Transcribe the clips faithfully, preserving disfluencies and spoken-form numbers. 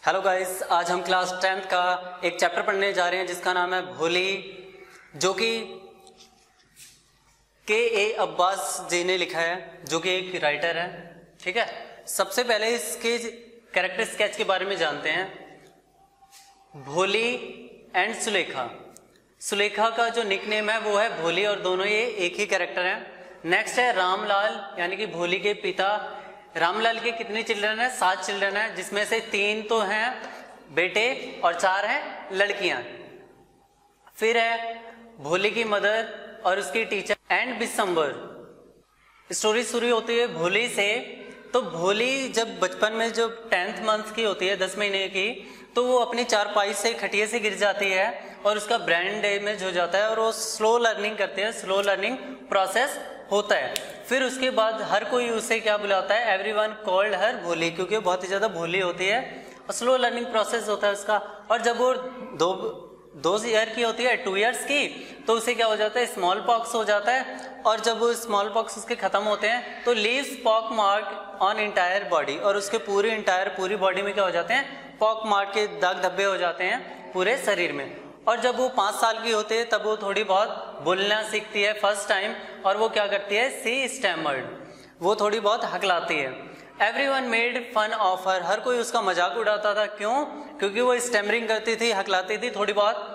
Hello guys, आज हम class tenth का एक चैप्टर पढ़ने जा रहे हैं जिसका नाम है भोली, जो कि के ए अब्बास जी ने लिखा है, जो कि एक राइटर है। ठीक है, सबसे पहले इसके कैरेक्टर स्केच के बारे में जानते हैं। भोली एंड सुलेखा। सुलेखा का जो निकनेम है वो है भोली और दोनों ये एक ही कैरेक्टर हैं। नेक्स्ट है रामलाल, यानी कि भोली के पिता। रामलाल के कितने चिल्ड्रन हैं? सात चिल्ड्रन हैं, जिसमें से तीन तो हैं बेटे और चार हैं लड़कियां। फिर है भोली की मदर और उसकी टीचर एंड बिसंबर। स्टोरी शुरू होती है भोली से। तो भोली जब बचपन में जब टेंथ मंथ की होती है, दस महीने की, तो वो अपनी चारपाई से खटिया से गिर जाती है और उसका ब्रेन डैमेज हो जाता है और वो स्लो लर्निंग करते हैं। स्लो लर्निंग प्रोसेस होता है। फिर उसके बाद हर कोई उसे क्या बुलाता है? एवरीवन कॉल्ड हर भोली, क्योंकि वो बहुत ही ज़्यादा भोली होती है और स्लो लर्निंग प्रोसेस होता है उसका। और जब वो दो दो ईयर की होती है, टू इयर्स की, तो उसे क्या हो जाता है? स्मॉल पॉक्स हो जाता है। और जब वो स्मॉल पॉक्स उसके खत्म होते हैं तो leaves pock mark on entire body, और उसके पूरी इंटायर पूरी बॉडी में क्या हो जाते हैं? पॉक मार्क के दाग धब्बे हो जाते हैं पूरे शरीर में। और जब वो पाँच साल की होती है तब वो थोड़ी बहुत बोलना सीखती है फर्स्ट टाइम, और वो क्या करती है? सी स्टैमर्ड, वो थोड़ी बहुत हकलाती है। Everyone made fun of her, हर कोई उसका मजाक उड़ाता था। क्यों? क्योंकि वो स्टैमरिंग करती थी, हकलाती थी थोड़ी बहुत।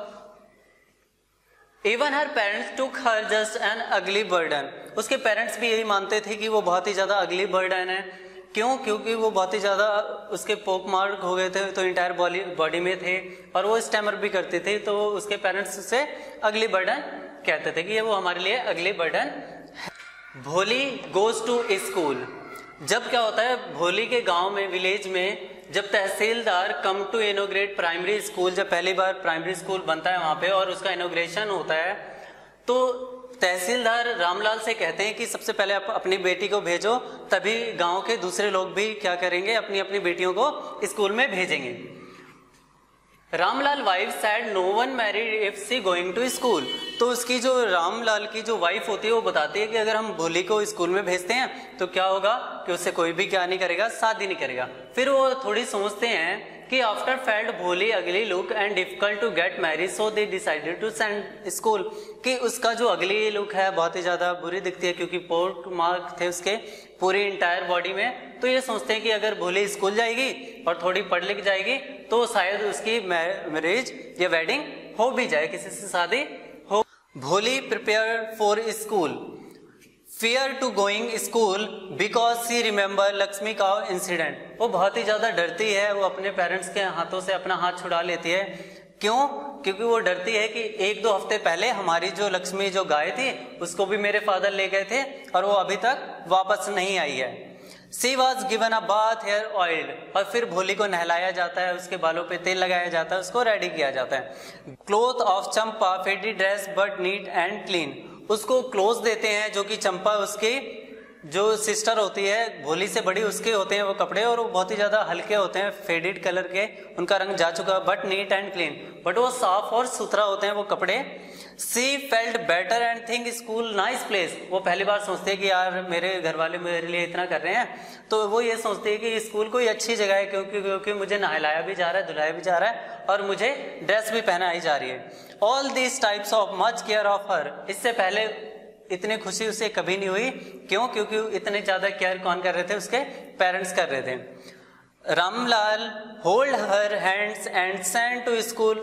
Even her parents took her just an ugly burden, उसके पेरेंट्स भी यही मानते थे कि वो बहुत ही ज़्यादा अगली बर्डन है। क्यों? क्योंकि वो बहुत ही ज़्यादा उसके पोक मार्क हो गए थे, तो इंटायर बॉडी बॉडी में थे, और वो स्टैमर भी करते थे, तो उसके पेरेंट्स उसे अगली बर्डन कहते थे कि ये वो हमारे लिए अगली बर्डन है। भोली गोज टू स्कूल। जब क्या होता है भोली के गांव में, विलेज में, जब तहसीलदार come to inaugurate primary school, जब पहली बार प्राइमरी स्कूल बनता है वहाँ पे और उसका इनोग्रेशन होता है, तो तहसीलदार रामलाल से कहते हैं कि सबसे पहले आप अपनी बेटी को भेजो, तभी गांव के दूसरे लोग भी क्या करेंगे? अपनी अपनी बेटियों को स्कूल में भेजेंगे। Ramlal wife said no one married if she going to school. तो उसकी जो रामलाल की जो वाइफ होती है वो बताती है कि अगर हम भोली को स्कूल में भेजते हैं तो क्या होगा कि उससे कोई भी क्या नहीं करेगा? शादी नहीं करेगा। फिर वो थोड़ी सोचते हैं कि after failed Bholi ugly look and difficult to get married, so they decided to send school, कि उसका जो अगली लुक है बहुत ही ज़्यादा बुरी दिखती है, क्योंकि पोक मार्क थे उसके पूरी इंटायर बॉडी में। तो ये सोचते हैं कि अगर भोली स्कूल जाएगी और थोड़ी पढ़ लिख जाएगी तो शायद उसकी मैरिज या वेडिंग हो भी जाए, किसी से शादी हो। Bholi prepare for school, fear to going school because she remember Lakshmi cow incident. वो बहुत ही ज़्यादा डरती है, वो अपने पेरेंट्स के हाथों से अपना हाथ छुड़ा लेती है। क्यों? क्योंकि वो डरती है कि एक दो हफ्ते पहले हमारी जो लक्ष्मी जो गाय थी उसको भी मेरे फादर ले गए थे और वो अभी तक वापस नहीं आई है। She was given a bath hair oil, और फिर भोली को नहलाया जाता है, उसके बालों पे तेल लगाया जाता है, उसको रेडी किया जाता है। Cloth of Champa faded dress but neat and clean, उसको क्लोथ देते हैं जो कि चंपा उसकी जो सिस्टर होती है भोली से बड़ी, उसके होते हैं वो कपड़े, और वो बहुत ही ज़्यादा हल्के होते हैं, फेडेड कलर के, उनका रंग जा चुका, but neat and clean, but वो साफ और सुथरा होते हैं वो कपड़े। She felt better and think school nice place, वो पहली बार सोचते हैं कि यार मेरे घर वाले मेरे लिए इतना कर रहे हैं, तो वो ये सोचते हैं कि स्कूल कोई अच्छी जगह है, क्योंकि क्योंकि मुझे नहलाया भी जा रहा है, धुलाया भी जा रहा है, और मुझे ड्रेस भी पहनाई जा रही है। All this types of much care of her, इससे पहले इतनी खुशी उसे कभी नहीं हुई। क्यों? क्योंकि इतने ज्यादा केयर कौन कर रहे थे? उसके पेरेंट्स कर रहे थे। Ramlal hold her hands and send to school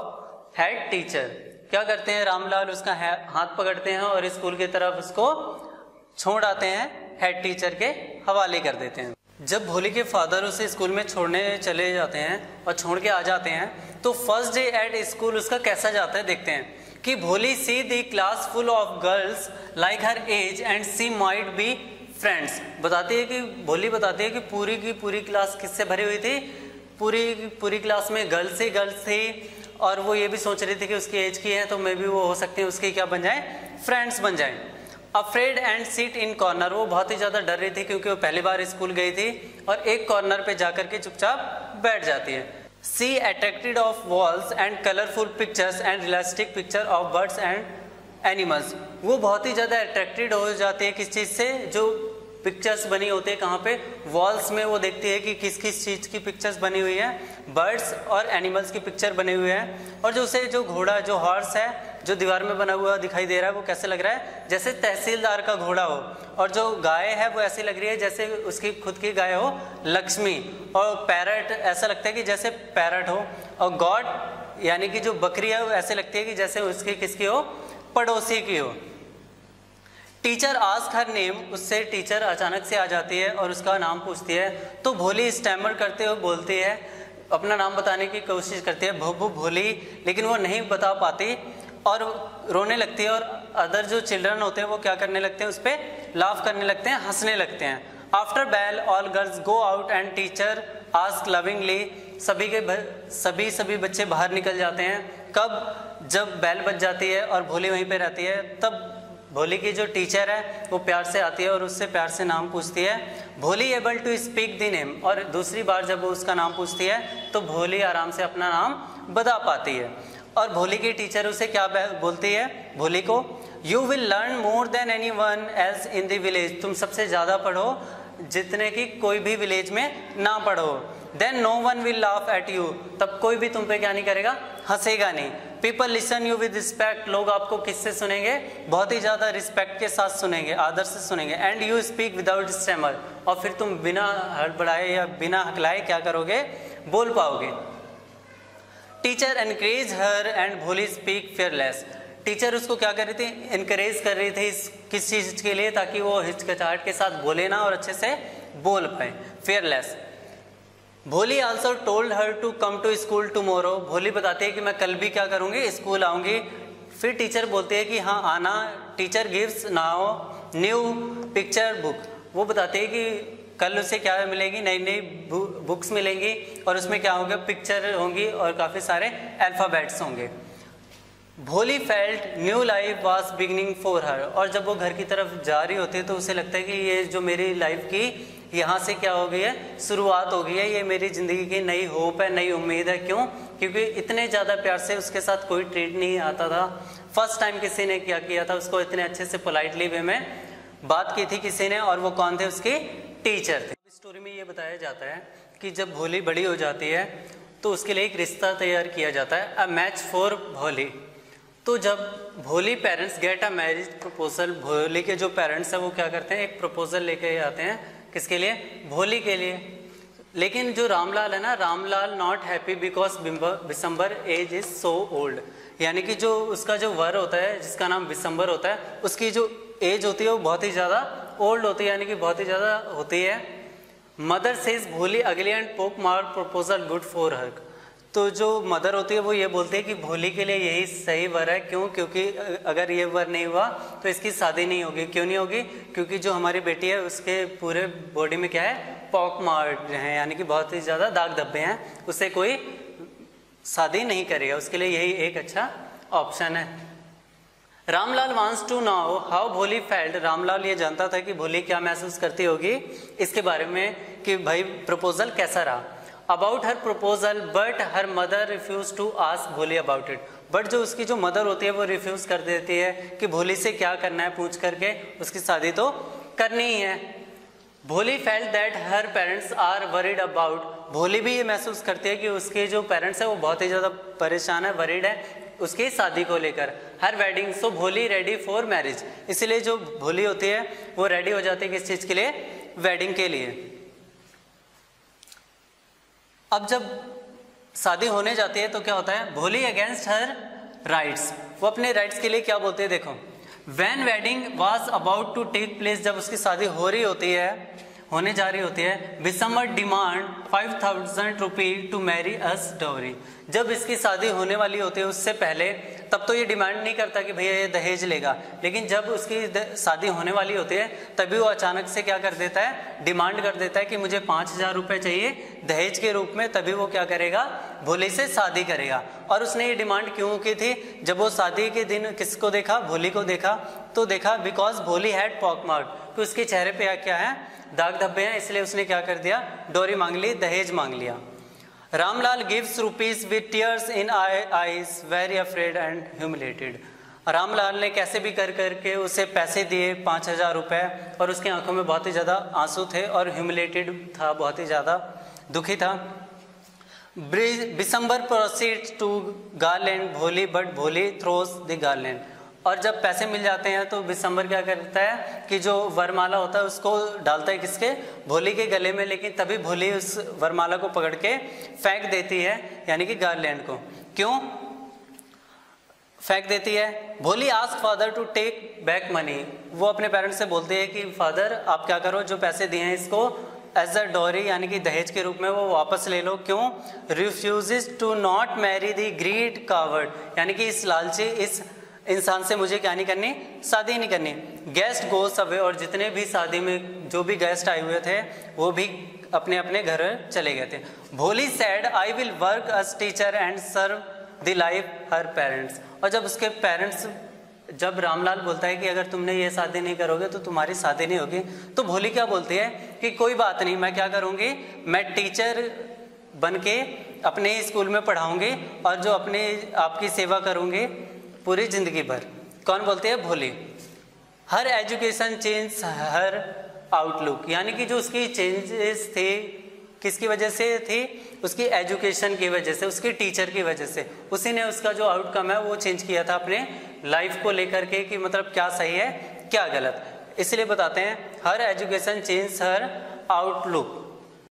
of head teacher. क्या करते हैं? रामलाल उसका हाथ पकड़ते हैं और स्कूल की तरफ उसको छोड़ आते हैं, हेड टीचर के हवाले कर देते हैं। जब भोली के फादर उसे स्कूल में छोड़ने चले जाते हैं और छोड़ के आ जाते हैं, तो फर्स्ट डे एट स्कूल उसका कैसा जाता है देखते हैं कि Bholi she the class full of girls like her age and she might be friends. बताती है कि भोली बताती है कि पूरी की पूरी क्लास किससे भरी हुई थी? पूरी पूरी क्लास में गर्ल्स ही गर्ल्स थी, और वो ये भी सोच रही थी कि उसकी एज की है तो मे भी वो हो सकती है उसके क्या बन जाए? फ्रेंड्स बन जाए। Afraid and sit in corner, वो बहुत ही ज़्यादा डर रही थी क्योंकि वो पहली बार स्कूल गई थी, और एक कॉर्नर पे जाकर के चुपचाप बैठ जाती है। She attracted of walls and colorful pictures and realistic picture of birds and animals, वो बहुत ही ज़्यादा अट्रैक्टेड हो जाती है किस चीज़ से? जो पिक्चर्स बनी होती है कहाँ पे, वॉल्स में। वो देखती है कि किस किस चीज़ की पिक्चर्स बनी हुई है, बर्ड्स और एनिमल्स की पिक्चर बनी हुई है। और जो उसे जो घोड़ा जो हॉर्स है जो दीवार में बना हुआ दिखाई दे रहा है वो कैसे लग रहा है, जैसे तहसीलदार का घोड़ा हो। और जो गाय है वो ऐसी लग रही है जैसे उसकी खुद की गाय हो, लक्ष्मी। और पैरट ऐसा लगता है कि जैसे पैरट हो। और गॉड यानी कि जो बकरी है वो ऐसे लगती है कि जैसे उसकी किसकी हो, पड़ोसी की हो। टीचर आस्क हर नेम, उससे टीचर अचानक से आ जाती है और उसका नाम पूछती है। तो भोली स्टैमर करते हुए बोलती है, अपना नाम बताने की कोशिश करती है, भोभू भोली, लेकिन वो नहीं बता पाती और रोने लगती है। और अदर जो चिल्ड्रन होते हैं वो क्या करने लगते हैं, उस पर लाफ करने लगते हैं, हंसने लगते हैं। After bell all girls go out and teacher ask lovingly, सभी के सभी सभी बच्चे बाहर निकल जाते हैं। कब, जब बेल बज जाती है और भोली वहीं पे रहती है, तब भोली की जो टीचर है वो प्यार से आती है और उससे प्यार से नाम पूछती है। Bholi able to speak the name, और दूसरी बार जब वो उसका नाम पूछती है तो भोली आराम से अपना नाम बता पाती है। और भोली की टीचर उसे क्या बोलती है, भोली को, you will learn more than any one else in the village, तुम सबसे ज़्यादा पढ़ो जितने की कोई भी विलेज में ना पढ़ो। Then no one will laugh at you, तब कोई भी तुम पे क्या नहीं करेगा, हंसेगा नहीं। People listen you with respect, लोग आपको किससे सुनेंगे, बहुत ही ज़्यादा रिस्पेक्ट के साथ सुनेंगे, आदर से सुनेंगे। And you speak without stammer, और फिर तुम बिना हड़बड़ाए या बिना हकलाए क्या करोगे, बोल पाओगे। Teacher encourage her and Bholi speak fearless, टीचर उसको क्या कर रही थी, इनकरेज कर रही थी इस किस चीज़ के लिए, ताकि वो हिचकिचाहट के साथ बोले ना और अच्छे से बोल पाए, fearless. Bholi also told her to come to school tomorrow, Bholi बताती है कि मैं कल भी क्या करूँगी, स्कूल आऊँगी। फिर टीचर बोलती है कि हाँ आना। Teacher gives now new picture book, वो बताती है कि कल उसे क्या मिलेगी, नई नई बुक्स मिलेंगी और उसमें क्या होगा, पिक्चर होंगी और काफ़ी सारे अल्फ़ाबेट्स होंगे। Bholi felt new life was beginning for her, और जब वो घर की तरफ जा रही होती है तो उसे लगता है कि ये जो मेरी लाइफ की यहाँ से क्या हो गई है, शुरुआत हो गई है, ये मेरी ज़िंदगी की नई होप है, नई उम्मीद है। क्यों, क्योंकि इतने ज़्यादा प्यार से उसके साथ कोई ट्रीट नहीं आता था। फर्स्ट टाइम किसी ने क्या किया था, उसको इतने अच्छे से पोलाइटली वे में बात की थी किसी ने, और वो कौन थे, उसके टीचर थे। स्टोरी में ये बताया जाता है कि जब भोली बड़ी हो जाती है तो उसके लिए एक रिश्ता तैयार किया जाता है, अ मैच फॉर भोली। तो जब Bholi parents get a marriage proposal, Bholi के जो पेरेंट्स हैं वो क्या करते हैं, एक प्रपोजल लेके आते हैं, किसके लिए, भोली के लिए। लेकिन जो रामलाल है ना, Ramlal not happy because Bishambar age is so old, यानी कि जो उसका जो वर होता है जिसका नाम बिशंबर होता है, उसकी जो एज होती है वो बहुत ही ज़्यादा ओल्ड होती है, यानी कि बहुत ही ज़्यादा होती है। मदर सेज भोली अगली एंड पोक मार प्रपोजल गुड फॉर हर, तो जो मदर होती है वो ये बोलती है कि भोली के लिए यही सही वर है। क्यों, क्योंकि अगर ये वर नहीं हुआ तो इसकी शादी नहीं होगी। क्यों नहीं होगी, क्योंकि जो हमारी बेटी है उसके पूरे बॉडी में क्या है, पॉक मार्क हैं, यानी कि बहुत ही ज़्यादा दाग धब्बे हैं, उससे कोई शादी नहीं करेगा, उसके लिए यही एक अच्छा ऑप्शन है। Ramlal wants to know how Bholi felt, Ramlal ये जानता था कि भोली क्या महसूस करती होगी इसके बारे में, कि भाई प्रपोजल कैसा रहा। About her proposal but her mother refuse to ask Bholi about it, but जो उसकी जो मदर होती है वो रिफ्यूज कर देती है कि भोली से क्या करना है, पूछ करके उसकी शादी तो करनी ही है। Bholi felt that her parents are worried about, Bholi भी ये महसूस करती है कि उसके जो पेरेंट्स है वो बहुत ही ज़्यादा परेशान है, वरीड है उसकी शादी को लेकर। हर वेडिंग, सो भोली रेडी फॉर मैरिज, इसलिए जो भोली होती है वो रेडी हो जाती है किस चीज़ के लिए, वेडिंग के लिए। अब जब शादी होने जाती है तो क्या होता है, भोली अगेंस्ट हर राइट्स, वो अपने राइट्स के लिए क्या बोलते हैं, देखो। When wedding was about to take place, जब उसकी शादी हो रही होती है, होने जा रही होती है, Bishambar demand five thousand rupees to marry as dowry, जब इसकी शादी होने वाली होती है उससे पहले तब तो ये डिमांड नहीं करता कि भैया ये दहेज लेगा, लेकिन जब उसकी शादी होने वाली होती है तभी वो अचानक से क्या कर देता है, डिमांड कर देता है कि मुझे पाँच हजार रुपये चाहिए दहेज के रूप में, तभी वो क्या करेगा, भोली से शादी करेगा। और उसने ये डिमांड क्यों की थी, जब वो शादी के दिन किसको देखा, भोली को देखा, तो देखा बिकॉज भोली हैड पॉक मार्क, कि उसके चेहरे पे क्या है, दाग धब्बे हैं, इसलिए उसने क्या कर दिया, डोरी मांग ली, दहेज मांग लिया। Ramlal gives rupees with tears in eyes very afraid and humiliated, Ramlal ने कैसे भी कर करके उसे पैसे दिए पाँच हजार रुपये, और उसकी आंखों में बहुत ही ज़्यादा आंसू थे और ह्यूमिलेटेड था, बहुत ही ज़्यादा दुखी था। Bishambar proceeds to garland Bholi, but Bholi throws the garland. और जब पैसे मिल जाते हैं तो बिशंबर क्या करता है कि जो वरमाला होता है उसको डालता है किसके, भोली के गले में, लेकिन तभी भोली उस वरमाला को पकड़ के फेंक देती है, यानी कि गार्लैंड को। क्यों फेंक देती है? Bholi ask father to take back money. वो अपने पेरेंट्स से बोलते हैं कि फादर आप क्या करो, जो पैसे दिए हैं इसको एज अ डॉरी यानी कि दहेज के रूप में वो वापस ले लो। क्यों? Refuses to not marry the greed coward, यानी कि इस लालची इस इंसान से मुझे क्या नहीं करनी, शादी नहीं करनी। गेस्ट गोस अवे, और जितने भी शादी में जो भी गेस्ट आए हुए थे वो भी अपने अपने घर चले गए थे। Bholi said I will work as teacher and serve the life her parents. और जब उसके पेरेंट्स, जब रामलाल बोलता है कि अगर तुमने ये शादी नहीं करोगे तो तुम्हारी शादी नहीं होगी, तो भोली क्या बोलती है कि कोई बात नहीं, मैं क्या करूँगी, मैं टीचर बन के अपने ही स्कूल में पढ़ाऊँगी और जो अपने आपकी सेवा करूँगी पूरी जिंदगी भर। कौन बोलती है? Bholi. Her education change her outlook, यानी कि जो उसकी चेंजेस थे किसकी वजह से थी? उसकी एजुकेशन की वजह से, उसकी टीचर की वजह से। उसी ने उसका जो आउटकम है वो चेंज किया था अपने लाइफ को लेकर के कि मतलब क्या सही है क्या गलत। इसलिए बताते हैं her education change her outlook.